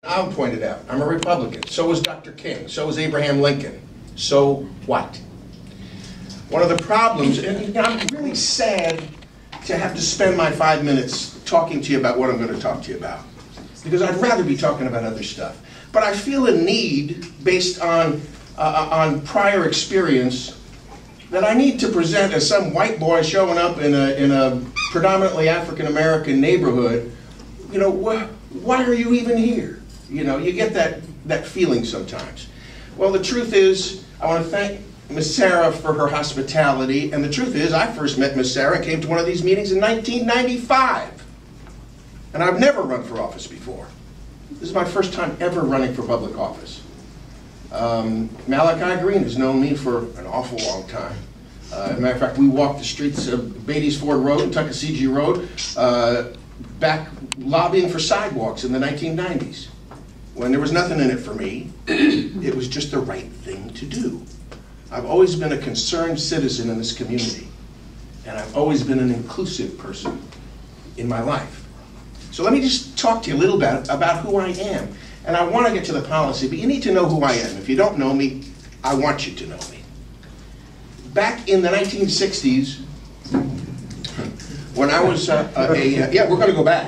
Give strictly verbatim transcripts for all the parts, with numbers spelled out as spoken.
I'll point it out. I'm a Republican. So was Doctor King. So was Abraham Lincoln. So what? One of the problems, and you know, I'm really sad to have to spend my five minutes talking to you about what I'm going to talk to you about, because I'd rather be talking about other stuff. But I feel a need, based on, uh, on prior experience, that I need to present as some white boy showing up in a, in a predominantly African-American neighborhood. You know, wh why are you even here? You know, you get that, that feeling sometimes. Well, the truth is, I want to thank Miss Sarah for her hospitality, and the truth is, I first met Miss Sarah and came to one of these meetings in nineteen ninety-five. And I've never run for office before. This is my first time ever running for public office. Um, Malachi Green has known me for an awful long time. Uh, as a matter of fact, we walked the streets of Beatty's Ford Road and Tuckasegee Road uh, back lobbying for sidewalks in the nineteen nineties. When there was nothing in it for me, it was just the right thing to do. I've always been a concerned citizen in this community, and I've always been an inclusive person in my life. So let me just talk to you a little bit about who I am. And I want to get to the policy, but you need to know who I am. If you don't know me, I want you to know me. Back in the nineteen sixties, when I was uh, a, a, yeah, we're going to go back.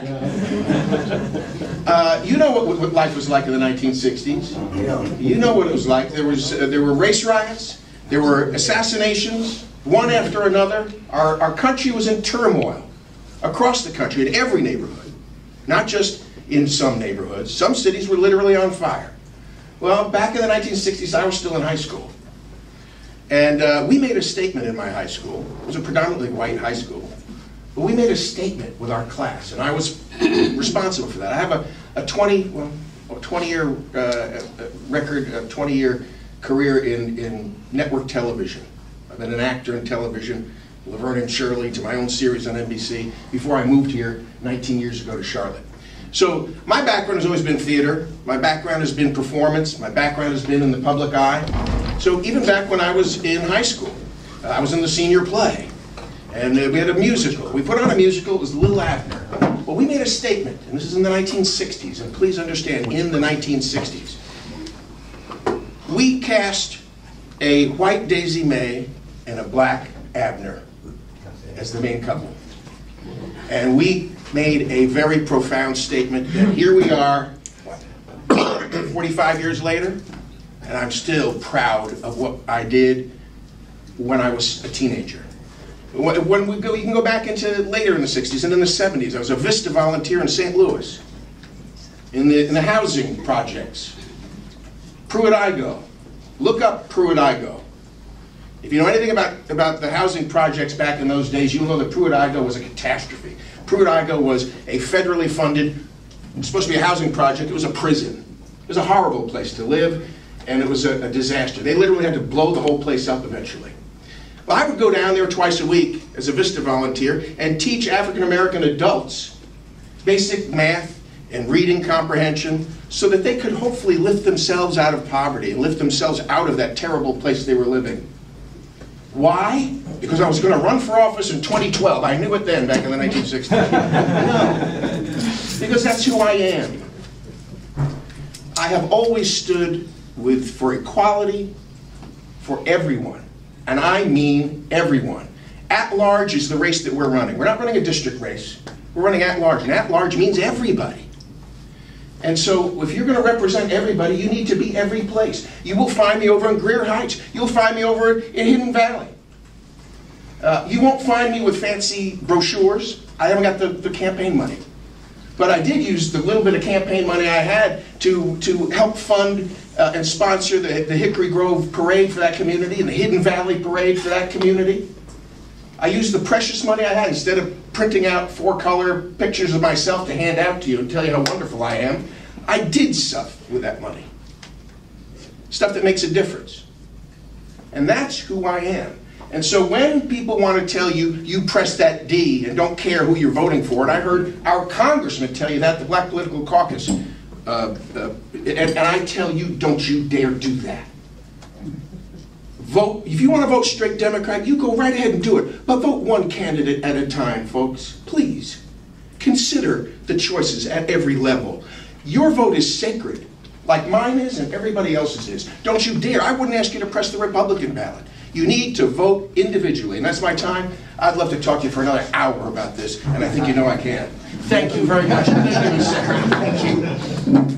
Uh, you know what, what life was like in the nineteen sixties. You know what it was like. There was uh, there were race riots. There were assassinations, one after another. Our, our country was in turmoil across the country, in every neighborhood, not just in some neighborhoods. Some cities were literally on fire. Well, back in the nineteen sixties, I was still in high school. And uh, we made a statement in my high school. It was a predominantly white high school. But we made a statement with our class, and I was responsible for that. I have a, a twenty, well, a twenty year uh, record, a twenty year career in, in network television. I've been an actor in television, Laverne and Shirley, to my own series on N B C, before I moved here nineteen years ago to Charlotte. So my background has always been theater. My background has been performance. My background has been in the public eye. So even back when I was in high school, uh, I was in the senior play. And uh, we had a musical. We put on a musical. It was Little Abner. Well, we made a statement, and this is in the nineteen sixties, and please understand, in the nineteen sixties. We cast a white Daisy May and a black Abner as the main couple. And we made a very profound statement that here we are, what, forty-five years later, and I'm still proud of what I did when I was a teenager. When we go, you can go back into later in the sixties and in the seventies. I was a VISTA volunteer in Saint Louis, in the, in the housing projects. Pruitt-Igoe. Look up Pruitt-Igoe. If you know anything about, about the housing projects back in those days, you'll know that Pruitt-Igoe was a catastrophe. Pruitt-Igoe was a federally funded, it was supposed to be a housing project, it was a prison. It was a horrible place to live, and it was a, a disaster. They literally had to blow the whole place up eventually. Well, I would go down there twice a week as a VISTA volunteer and teach African-American adults basic math and reading comprehension so that they could hopefully lift themselves out of poverty and lift themselves out of that terrible place they were living. Why? Because I was going to run for office in twenty twelve. I knew it then, back in the nineteen sixties. No. Because that's who I am. I have always stood with, for equality for everyone. And I mean everyone. At large is the race that we're running. We're not running a district race. We're running at large. And at large means everybody. And so if you're going to represent everybody, you need to be every place. You will find me over in Greer Heights. You'll find me over in Hidden Valley. Uh, you won't find me with fancy brochures. I haven't got the, the campaign money. But I did use the little bit of campaign money I had to, to help fund uh, and sponsor the, the Hickory Grove Parade for that community and the Hidden Valley Parade for that community. I used the precious money I had, instead of printing out four-color pictures of myself to hand out to you and tell you how wonderful I am, I did stuff with that money. Stuff that makes a difference. And that's who I am. And so when people want to tell you, you press that D and don't care who you're voting for, and I heard our congressman tell you that, the Black Political Caucus, uh, uh, and, and I tell you, don't you dare do that. Vote, if you want to vote straight Democrat, you go right ahead and do it. But vote one candidate at a time, folks. Please consider the choices at every level. Your vote is sacred, like mine is and everybody else's is. Don't you dare. I wouldn't ask you to press the Republican ballot. You need to vote individually. And that's my time. I'd love to talk to you for another hour about this, and I think you know I can. Thank you very much. Thank you, Miz Secretary. Thank you.